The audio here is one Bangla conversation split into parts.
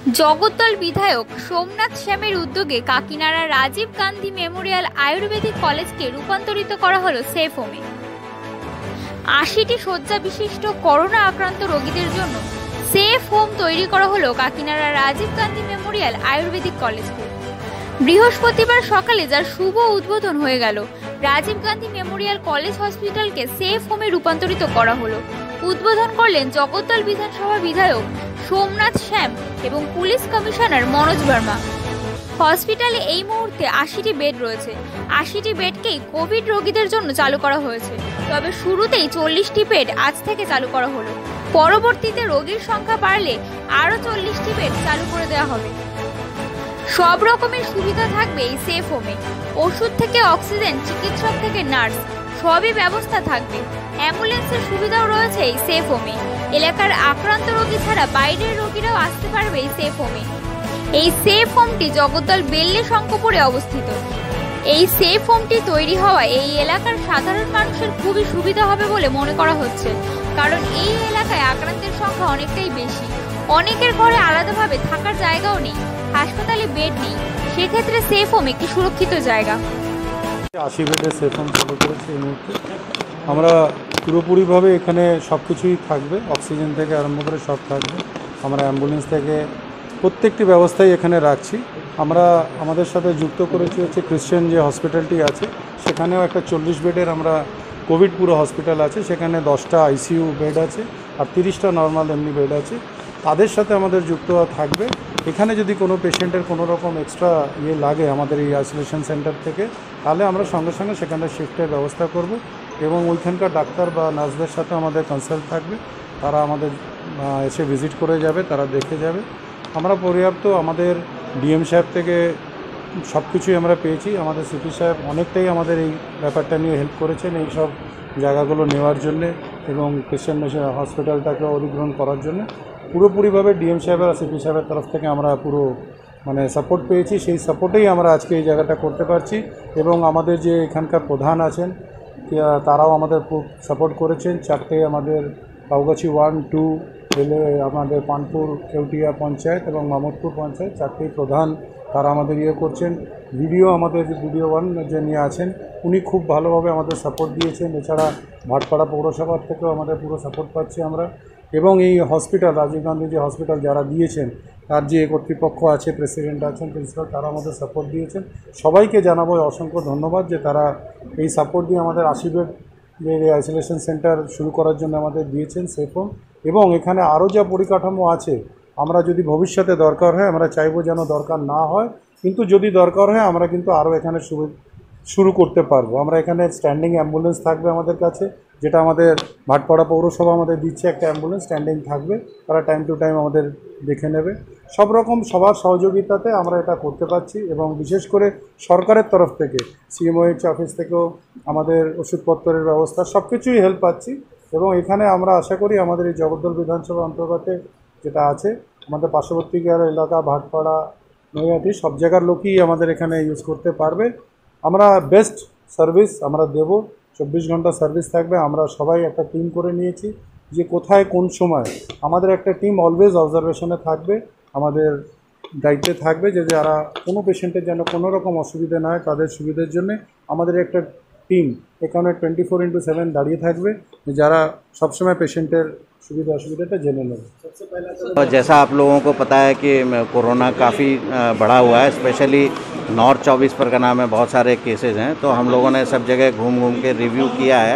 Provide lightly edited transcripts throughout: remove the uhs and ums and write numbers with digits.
জগদ্দল বিধায়ক সোমনাথ শ্যামের উদ্যোগে কাকিনাড়া রাজীব গান্ধী মেমোরিয়াল আয়ুর্বেদিক কলেজকে রূপান্তরিত করা হলো সেফ হোমে। ৮০টি শয্যা বিশিষ্ট করোনা আক্রান্ত রোগীদের জন্য সেফ হোম তৈরি করা হলো কাকিনাড়া রাজীব গান্ধী মেমোরিয়াল আয়ুর্বেদিক কলেজকে। বৃহস্পতিবার সকালে যার শুভ উদ্বোধন হয়ে গেল। রাজীব গান্ধী মেমোরিয়াল কলেজ হসপিটালকে সেফ হোমে রূপান্তরিত করা হলো। উদ্বোধন করলেন জগদ্দল বিধানসভা বিধায়ক সোমনাথ শ্যাম এবং পুলিশ কমিশনার মনোজ বর্মা। হসপিটালে এই মুহূর্তে ৮০টি বেড রয়েছে। ৮০টি বেডকেই কোভিড রোগীদের জন্য চালু করা হয়েছে। তবে শুরুতেই ৪০টি বেড আজ থেকে চালু করা হলো। পরবর্তীতে রোগীর সংখ্যা বাড়লে আরও ৪০টি বেড চালু করে দেওয়া হবে। সব রকমের সুবিধা থাকবে এই সেফ হোমে। ওষুধ থেকে অক্সিজেন, চিকিৎসক থেকে নার্স, সবই ব্যবস্থা থাকবে। অ্যাম্বুলেন্সের সুবিধাও রয়েছে এই সেফ হোমে। এলাকার আক্রান্ত রোগী ছাড়া বাইরের রোগীরাও আসতে পারবে এই সেফ হোমে। এই সেফ হোমটি জগদ্দল বেল্লে শঙ্করপুরে অবস্থিত। এই সেফ হোমটি তৈরি হওয়া এই এলাকার সাধারণ মানুষের খুবই সুবিধা হবে বলে মনে করা হচ্ছে, কারণ এই এলাকায় আক্রান্তের সংখ্যা অনেকটাই বেশি। অনেকের ঘরে আলাদাভাবে থাকার জায়গাও নেই, হাসপাতালে বেড নেই। সেক্ষেত্রে সেফ হোম একটি সুরক্ষিত জায়গা। ৮০ বেডের সেফ হোম চালু করেছে এই মুহূর্তে। আমরা পুরোপুরিভাবে এখানে সব কিছুই থাকবে, অক্সিজেন থেকে আরম্ভ করে সব থাকবে। আমরা অ্যাম্বুলেন্স থেকে প্রত্যেকটি ব্যবস্থাই এখানে রাখছি। আমরা আমাদের সাথে যুক্ত করেছি হচ্ছে ক্রিশ্চিয়ান যে হসপিটালটি আছে, সেখানেও একটা ৪০ বেডের আমরা কোভিড পুরো হসপিটাল আছে। সেখানে 10টা আইসিইউ বেড আছে আর 30টা নর্মাল এমনি বেড আছে। তাদের সাথে আমাদের যুক্ত থাকবে। এখানে যদি কোনো পেশেন্টের কোনো রকম এক্সট্রা লাগে আমাদের এই আইসোলেশন সেন্টার থেকে, তাহলে আমরা সঙ্গে সঙ্গে সেখানে শিফটের ব্যবস্থা করব এবং ওইখানকার ডাক্তার বা নার্সদের সাথে আমাদের কনসাল্ট থাকবে। তারা আমাদের এসে ভিজিট করে যাবে, তারা দেখে যাবে। আমরা পর্যাপ্ত আমাদের ডিএম সাহেব থেকে সব কিছুই আমরা পেয়েছি। আমাদের সিপি সাহেব অনেকটাই আমাদের এই ব্যাপারটা নিয়ে হেল্প করেছেন এই সব জায়গাগুলো নেওয়ার জন্যে এবং ক্রিশ্চিয়ান হসপিটালটাকে অধিগ্রহণ করার জন্য। পুরোপুরিভাবে ডিএম সাহেবের আর সিপি সাহেবের তরফ থেকে আমরা পুরো সাপোর্ট পেয়েছি। সেই সাপোর্টেই আমরা আজকে এই জায়গাটা করতে পারছি এবং আমাদের যে এখানকার প্রধান আছেন তারাও আমাদের খুব সাপোর্ট করেছেন। 4টে আমাদের বাউগাছি 1, 2 রেলে আমাদের পানপুর কেউটিয়া পঞ্চায়েত এবং মামদপুর পঞ্চায়েত 4টেই প্রধান তারা আমাদের করছেন। আমাদের যে ভিডিও 1 যিনি আছেন উনি খুব ভালোভাবে আমাদের সাপোর্ট দিয়েছেন। এছাড়া ভাটপাড়া পৌরসভার থেকেও আমাদের পুরো সাপোর্ট পাচ্ছি আমরা। এবং এই হসপিটাল রাজীব গান্ধী যে হসপিটাল যারা দিয়েছেন তার যে কর্তৃপক্ষ আছে, প্রেসিডেন্ট আছেন, প্রিন্সিপাল, তারা আমাদের সাপোর্ট দিয়েছেন। সবাইকে জানাবো অসংখ্য ধন্যবাদ যে তারা এই সাপোর্ট দিয়ে আমাদের ৮০ বেড যে আইসোলেশন সেন্টার শুরু করার জন্য আমাদের দিয়েছেন সেফ হোম। এবং এখানে আরও যা পরিকাঠামো আছে, আমরা যদি ভবিষ্যতে দরকার হয়, আমরা চাইবো যেন দরকার না হয়, কিন্তু যদি দরকার হয় আমরা কিন্তু আরও এখানে শুরু করতে পারবো। আমরা এখানে স্ট্যান্ডিং অ্যাম্বুলেন্স থাকবে আমাদের কাছে, যেটা আমাদের ভাটপাড়া পৌরসভা আমাদের দিচ্ছে। একটা অ্যাম্বুলেন্স স্ট্যান্ডিং থাকবে, তারা টাইম টু টাইম আমাদের দেখে নেবে। সব রকম সবার সহযোগিতাতে আমরা এটা করতে পারছি এবং বিশেষ করে সরকারের তরফ থেকে সিএমওএইচ অফিস থেকেও আমাদের ওষুধপত্রের ব্যবস্থা সব কিছুই হেল্প পাচ্ছি। এবং এখানে আমরা আশা করি আমাদের এই জগদ্দল বিধানসভা অন্তর্গতে যেটা আছে আমাদের পার্শ্ববর্তী এলাকা ভাটপাড়া, নৈহাটি, সব জায়গার লোকই আমাদের এখানে ইউজ করতে পারবে। আমরা বেস্ট সার্ভিস আমরা দেব, 24 ঘন্টা সার্ভিস থাকবে। আমরা সবাই একটা টিম করে নিয়েছি যে কোথায় কোন সময় আমাদের একটা টিম অলওয়েজ অবজারভেশনে থাকবে, আমাদের দায়িত্বে থাকবে যে যারা কোনো পেশেন্টের যেন কোনো রকম অসুবিধা না হয়, তাদের সুবিধার জন্য আমাদের একটা টিম এখানে 24x7 দাঁড়িয়ে থাকবে, যারা সবসময় পেশেন্টের सुविधा असुविधा जेने लगे। और जैसा आप लोगों को पता है कि कोरोना काफ़ी बढ़ा हुआ है, स्पेशली नॉर्थ 24 परगना में बहुत सारे केसेस हैं। तो हम लोगों ने सब जगह घूम के रिव्यू किया है।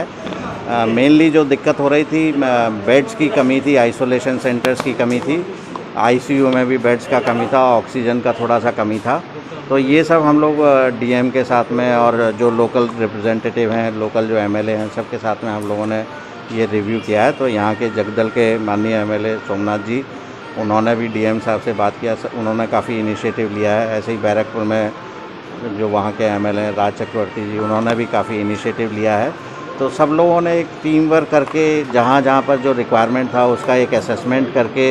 मेनली जो दिक्कत हो रही थी बेड्स की कमी थी, आइसोलेशन सेंटर्स की कमी थी, आईसीयू में भी बेड्स का कमी था, ऑक्सीजन का थोड़ा सा कमी था। तो ये सब हम लोग डीएम के साथ में और जो लोकल रिप्रेजेंटेटिव हैं, लोकल जो एमएलए हैं, सबके साथ में हम लोगों ने ये रिव्यू किया है। तो यहाँ के जगदल के माननीय एमएलए सोमनाथ जी, उन्होंने भी डीएम साहब से बात किया, उन्होंने काफ़ी इनिशिएटिव लिया है। ऐसे ही बैरकपुर में जो वहाँ के एमएलए राज चक्रवर्ती जी, उन्होंने भी काफ़ी इनिशिएटिव लिया है। तो सब लोगों ने एक टीम वर्क करके जहाँ जहाँ पर जो रिक्वायरमेंट था उसका एक असेसमेंट करके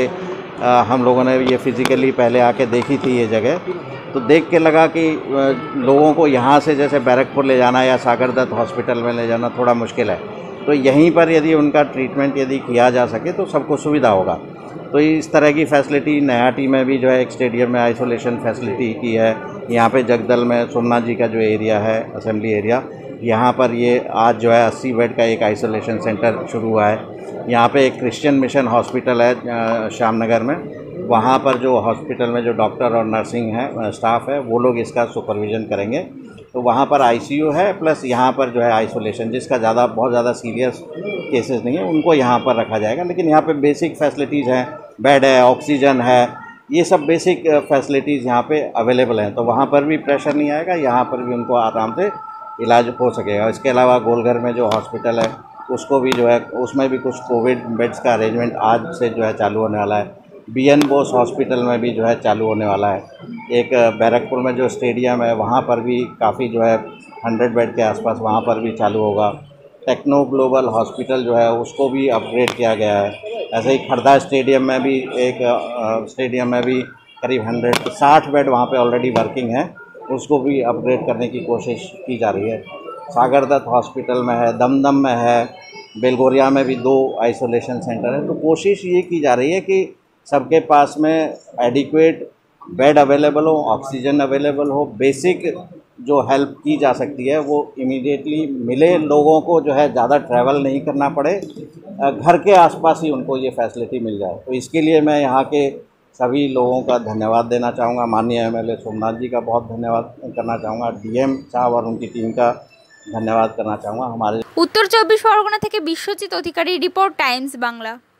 हम लोगों ने ये फिज़िकली पहले आके देखी थी ये जगह। तो देख के लगा कि लोगों को यहाँ से जैसे बैरकपुर ले जाना या सागर दत्त हॉस्पिटल में ले जाना थोड़ा मुश्किल है। तो यहीं पर यदि उनका ट्रीटमेंट यदि किया जा सके तो सबको सुविधा होगा। तो इस तरह की फैसिलिटी नयाटी में भी जो है एक स्टेडियम में आइसोलेशन फैसिलिटी की है। यहाँ पे जगदल में सोमनाथ जी का जो एरिया है असेंबली एरिया, यहाँ पर ये आज जो है 80 बेड का एक आइसोलेशन सेंटर शुरू हुआ है। यहाँ पे एक क्रिश्चियन मिशन हॉस्पिटल है श्यामनगर में, वहाँ पर जो हॉस्पिटल में जो डॉक्टर और नर्सिंग है स्टाफ है वो लोग इसका सुपरविज़न करेंगे। तो वहाँ पर आईसीयू है प्लस यहाँ पर जो है आइसोलेशन, जिसका बहुत ज़्यादा सीरियस केसेस नहीं है उनको यहाँ पर रखा जाएगा। लेकिन यहाँ पे बेसिक फैसिलिटीज़ हैं, बेड है, ऑक्सीजन है, ये सब बेसिक फैसिलिटीज़ यहाँ पे अवेलेबल हैं। तो वहाँ पर भी प्रेशर नहीं आएगा, यहाँ पर भी उनको आराम से इलाज हो सकेगा। इसके अलावा गोलघर में जो हॉस्पिटल है उसको भी जो है उसमें भी कुछ कोविड बेड्स का अरेंजमेंट आज से जो है चालू होने वाला है। BN बोस हॉस्पिटल में भी जो है चालू होने वाला है। एक बैरकपुर में जो स्टेडियम है वहाँ पर भी काफ़ी जो है 100 बेड के आसपास वहाँ पर भी चालू होगा। टेक्नो ग्लोबल हॉस्पिटल जो है उसको भी अपग्रेड किया गया है। ऐसे ही खर्दा स्टेडियम में भी स्टेडियम में भी करीब 160 बेड वहाँ पे ऑलरेडी वर्किंग है, उसको भी अपग्रेड करने की कोशिश की जा रही है। सागर दत्त हॉस्पिटल में है, दमदम में है, बेलगोरिया में भी 2 आइसोलेशन सेंटर है। तो कोशिश ये की जा रही है कि सबके पास में एडिक्वेट बेड अवेलेबल हो, ऑक्सीजन अवेलेबल हो, बेसिक जो हेल्प की जा सकती है वो इमीडिएटली मिले, लोगों को जो है ज़्यादा ट्रैवल नहीं करना पड़े, घर के आसपास ही उनको ये फैसिलिटी मिल जाए। तो इसके लिए मैं यहाँ के सभी लोगों का धन्यवाद देना चाहूँगा। माननीय MLA सोमनाथ जी का बहुत धन्यवाद करना चाहूँगा, DM साहब और उनकी टीम का धन्यवाद करना चाहूँगा। हमारे उत्तर 24 परगना থেকে বিশ্বজিৎ অধিকারী, রিপোর্ট টাইমস বাংলা।